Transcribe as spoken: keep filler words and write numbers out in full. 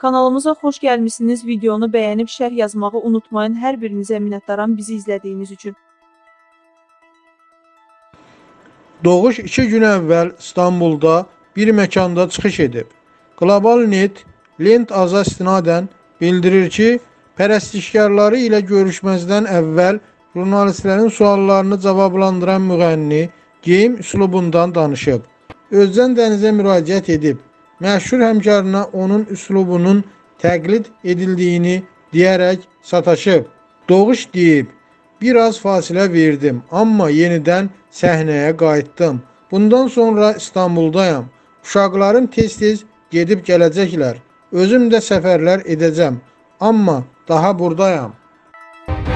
Kanalımıza xoş gəlmişsiniz. Videonu bəyənib şərh yazmağı unutmayın. Hər birinizə minnətdaram bizi izlədiyiniz üçün. Doğuş iki gün əvvəl İstanbulda bir məkanda çıxış edib. Global Net, Lent Aza istinadən bildirir ki, pərəstişkarları ilə görüşməzdən əvvəl jurnalistlərin suallarını cavablandıran müğənni geyim üslubundan danışıb. Özcan Dənizə müraciət edib. Məşhur həmkarına onun üslubunun təqlid edildiyini deyərək sataşıb. Doğuş deyib, biraz fasilə verdim, amma yenidən səhnəyə qayıtdım. Bundan sonra İstanbuldayam. Uşaqlarım tez-tez gedib gələcəklər. Özüm də səfərlər edəcəm, amma daha buradayam.